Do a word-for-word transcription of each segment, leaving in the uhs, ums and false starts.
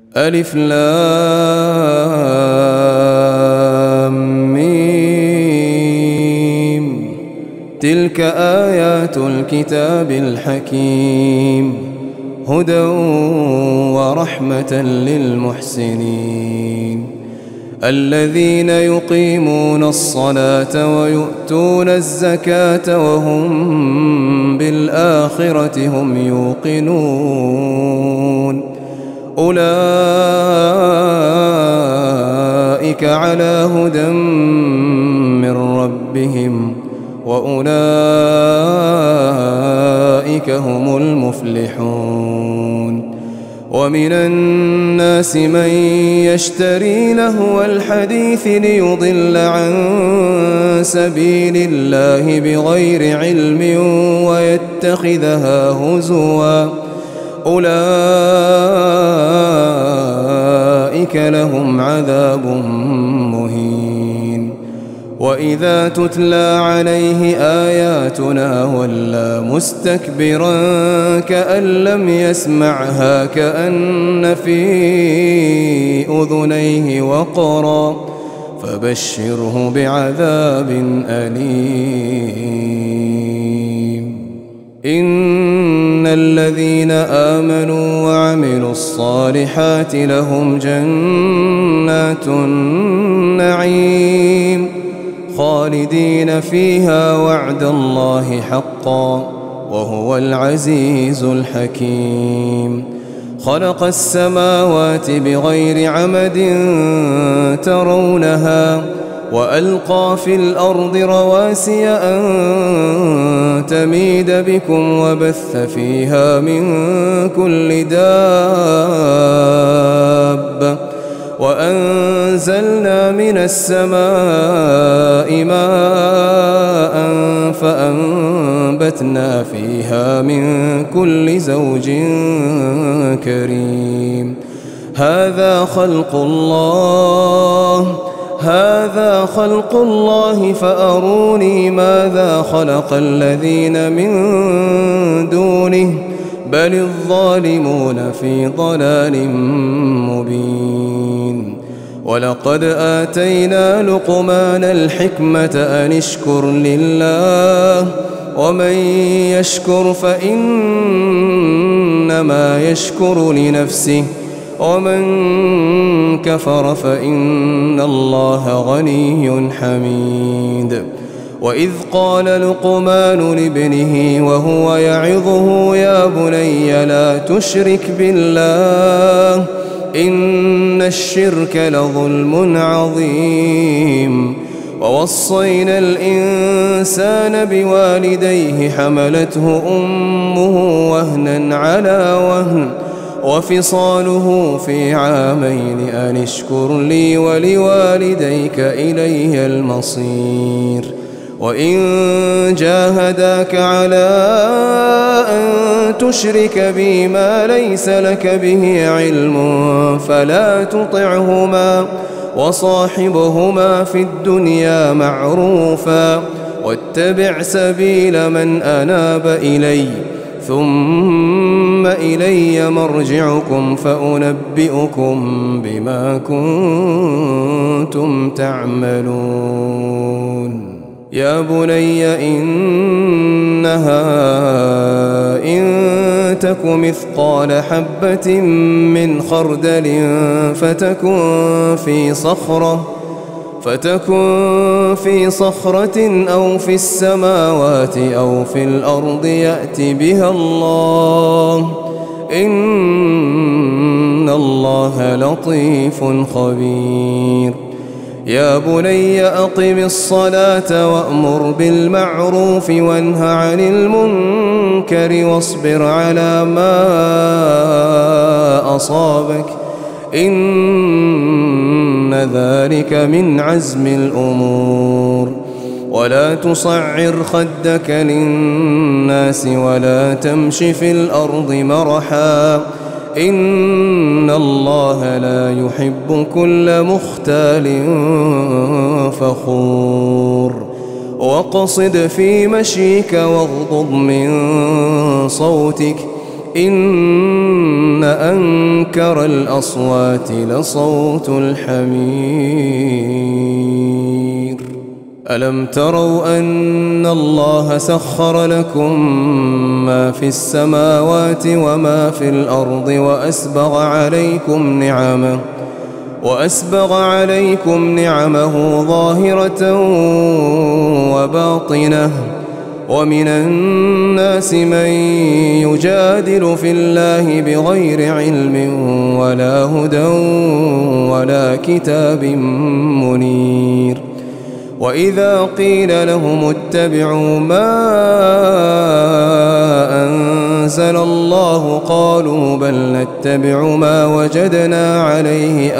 ألف لام ميم. تلك آيات الكتاب الحكيم، هدى ورحمة للمحسنين الذين يقيمون الصلاة ويؤتون الزكاة وهم بالآخرة هم يوقنون. أولئك على هدى من ربهم وأولئك هم المفلحون. ومن الناس من يشتري لهو الحديث ليضل عن سبيل الله بغير علم ويتخذها هزوا، أولئك لهم عذاب مهين. وإذا تتلى عليه آياتنا ولى مستكبرا كأن لم يسمعها كأن في أذنيه وقرا، فبشره بعذاب أليم. إن الذين آمنوا وعملوا الصالحات لهم جنات النعيم خالدين فيها وعد الله حقا وهو العزيز الحكيم. خلق السماوات بغير عمد ترونها وألقى في الأرض رواسي أن تميد بكم وبث فيها من كل دابة وأنزلنا من السماء ماء فأنبتنا فيها من كل زوج كريم. هذا خلق الله هذا خلق الله فأروني ماذا خلق الذين من دونه بل الظالمون في ضلال مبين. ولقد آتينا لقمان الحكمة أن اشكر لله ومن يشكر فإنما يشكر لنفسه ومن كفر فإن الله غني حميد. وإذ قال لقمان لابنه وهو يعظه يا بني لا تشرك بالله إن الشرك لظلم عظيم. ووصينا الإنسان بوالديه حملته أمه وهنا على وهن وفصاله في عامين أن اشكر لي ولوالديك إلي المصير. وإن جاهداك على أن تشرك بي ما ليس لك به علم فلا تطعهما وصاحبهما في الدنيا معروفا واتبع سبيل من أناب إلي ثم إلي مرجعكم فأنبئكم بما كنتم تعملون. يا بني إنها إن تك مثقال حبة من خردل فتكن في صخرة فتكن في صخرة أو في السماوات أو في الأرض يأت بها الله إن الله لطيف خبير. يا بني أقم الصلاة وأمر بالمعروف وانه عن المنكر واصبر على ما أصابك إن ذلك من عزم الأمور. ولا تصعر خدك للناس ولا تمش في الأرض مرحا إن الله لا يحب كل مختال فخور. وقصد في مشيك واغضض من صوتك إن أنكر الأصوات لصوت الحمير. ألم تروا أن الله سخر لكم ما في السماوات وما في الأرض وأسبغ عليكم نعمه وأسبغ عليكم نعمه ظاهرة وباطنة، ومن الناس من يجادل في الله بغير علم ولا هدى ولا كتاب منير. وإذا قيل لهم اتبعوا ما أنزل الله قالوا بل نتبع ما وجدنا عليه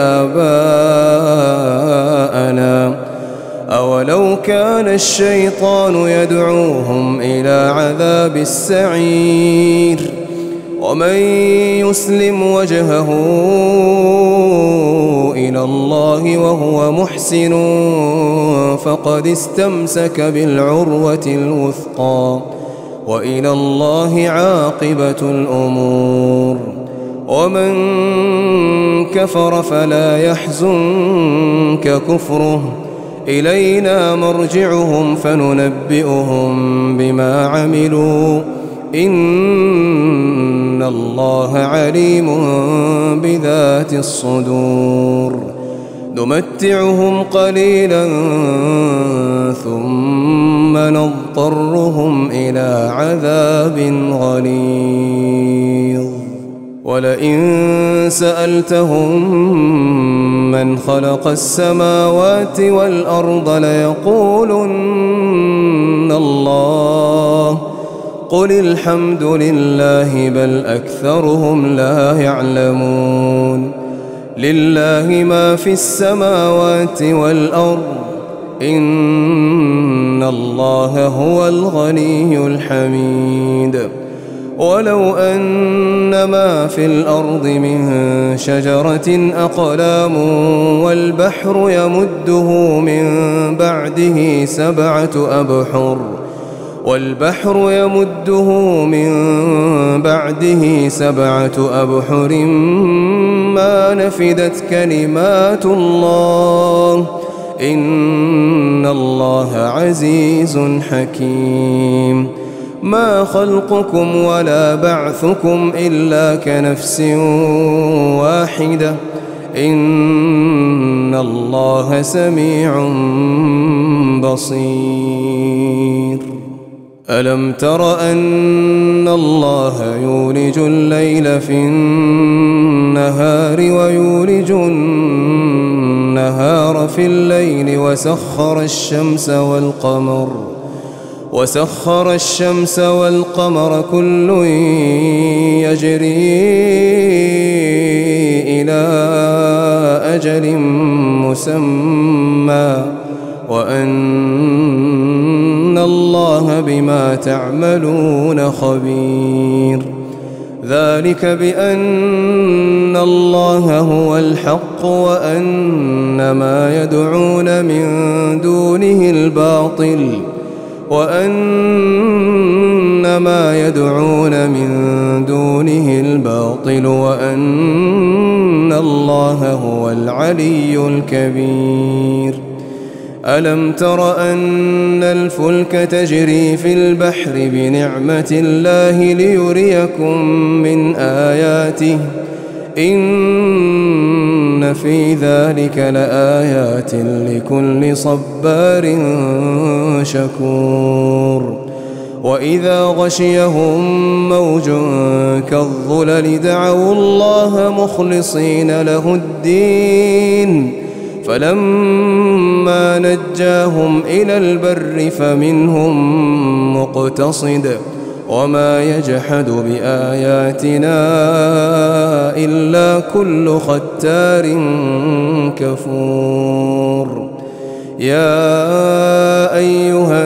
آباءنا أولو كان الشيطان يدعوهم إلى عذاب السعير. ومن يسلم وجهه إلى الله وهو محسن فقد استمسك بالعروة الوثقى وإلى الله عاقبة الأمور. ومن كفر فلا يحزنك كفره، إلينا مرجعهم فننبئهم بما عملوا إن الله عليم بذات الصدور. نمتعهم قليلا ثم نضطرهم إلى عذاب غليظ. ولئن سألتهم من خلق السماوات والأرض ليقولن الله قل الحمد لله بل أكثرهم لا يعلمون. لله ما في السماوات والأرض إن الله هو الغني الحميد. ولو أن ما في الأرض من شجرة أقلام والبحر يمده من بعده سبعة أبحر والبحر يمده من بعده سبعة أبحر ما نفدت كلمات الله إن الله عزيز حكيم. ما خلقكم ولا بعثكم إلا كنفس واحدة إن الله سميع بصير. ألم تر أن الله يولج الليل في النهار ويولج النهار في الليل وسخر الشمس والقمر وسخر الشمس والقمر كل يجري إلى أجل مسمى وأن الله بما تعملون خبير. ذلك بأن الله هو الحق وأن ما يدعون من دونه الباطل وأن ما يدعون من دونه الباطل وأن الله هو العلي الكبير. ألم تر أن الفلك تجري في البحر بنعمة الله ليريكم من آياته إن في ذلك لآيات لكل صبار شكور. وإذا غشيهم موج كالظلل دعوا الله مخلصين له الدين فلما نجاهم إلى البر فمنهم مقتصد وما يجحد بآياتنا إلا كل ختار كفور. يا أيها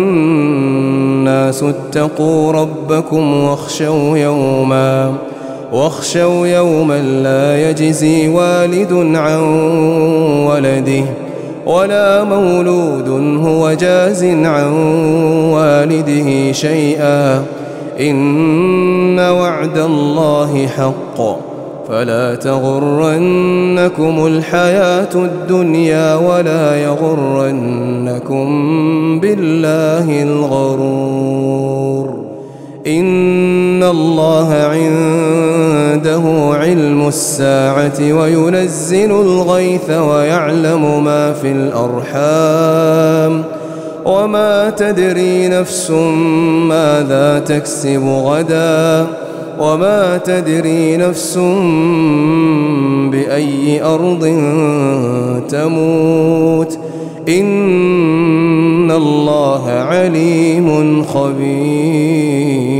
الناس اتقوا ربكم واخشوا يوما واخشوا يوما لا يجزي والد عن ولده ولا مولود هو جاز عن والده شيئا إن وعد الله حق فلا تغرنكم الحياة الدنيا ولا يغرنكم بالله الغرور إن الله عنده علم الساعة وينزل الغيث ويعلم ما في الأرحام وما تدري نفس ماذا تكسب غدا وما تدري نفس بأي أرض تموت إن الله عليم خبير.